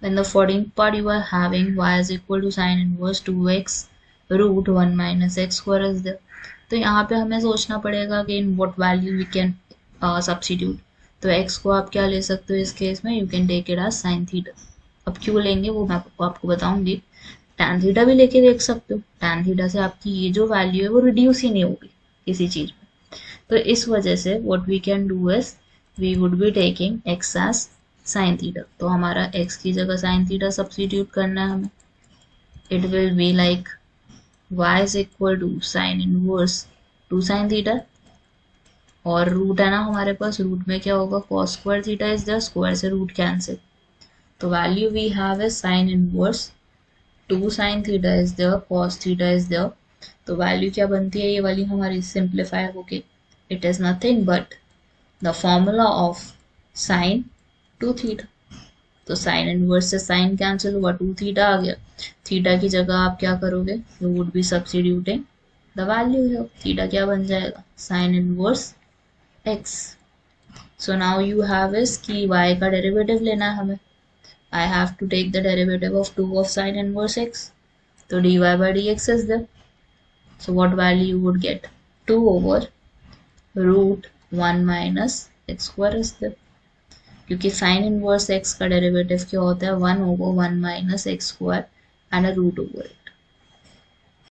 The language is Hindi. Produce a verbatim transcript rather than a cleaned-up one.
In the fourteenth part you are having y is equal to sin inverse two x root one minus x square is there. तो यहाँ पे हमें सोचना पड़ेगा कि in what value we can uh, substitute. तो x को आप क्या ले सकते हो इस केस में, you can take it as sin theta. अब क्यों लेंगे वो मैं आपको, आपको बताऊंगी. tan theta भी लेके देख सकते हो. tan theta से आपकी ये जो वैल्यू है वो रिड्यूस ही नहीं होगी किसी चीज में. तो इस वजह से what we can do is we would be taking x as sin theta. तो हमारा x की जगह sin theta सब्स्टिट्यूट करना है हमें. It will be like y is equal to sin inverse two sin theta और रूट है ना हमारे पास, रूट में क्या होगा cos square theta is the square से रूट कैंसिल. तो value we have is sin inverse two sin theta is the cos theta is the. तो वैल्यू क्या बनती है ये वाली हमारी सिंप्लीफाई होके. It is nothing but the formula of sin two theta. तो साइन इनवर्स से साइन कैंसिल हुआ, टू थीटा आ गया. थीटा की जगह आप क्या करोगे, you would be substituting the value here. Theta क्या बन जाएगा, sine inverse x. So now you have is कि y का डेरिवेटिव लेना है हमें. I have to take the derivative of two of sine inverse x. तो dy by dx is there. So what value you would get, two over root one minus x square is there. क्योंकि साइन इनवर्स x का डेरिवेटिव क्या होता है, one over one minus x square and a root over.